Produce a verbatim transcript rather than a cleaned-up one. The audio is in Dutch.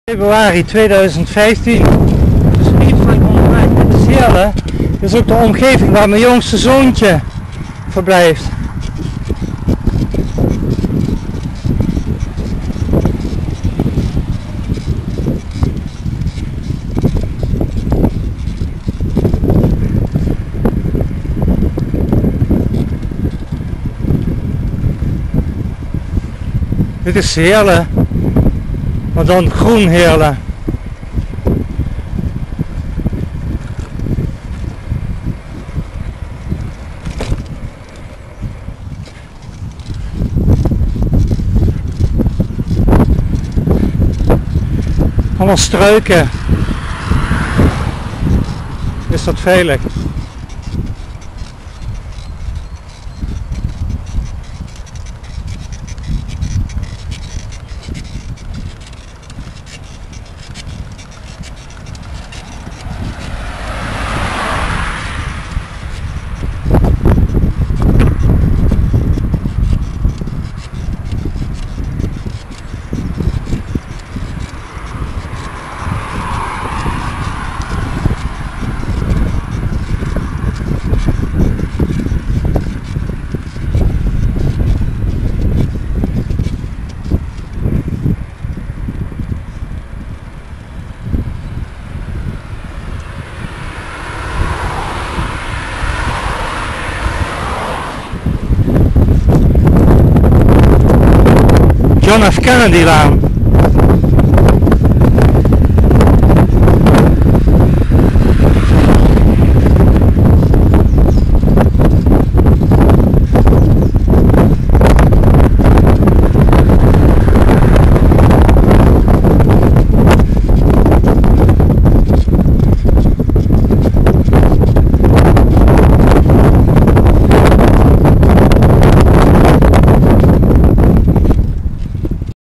februari tweeduizend vijftien, dus niet van onderweg met de Zeerle. Dit is ook de omgeving waar mijn jongste zoontje verblijft. Dit is Heerlen, maar dan groen Heerlen. Allemaal struiken. Is dat veilig? John F. Kennedy laan.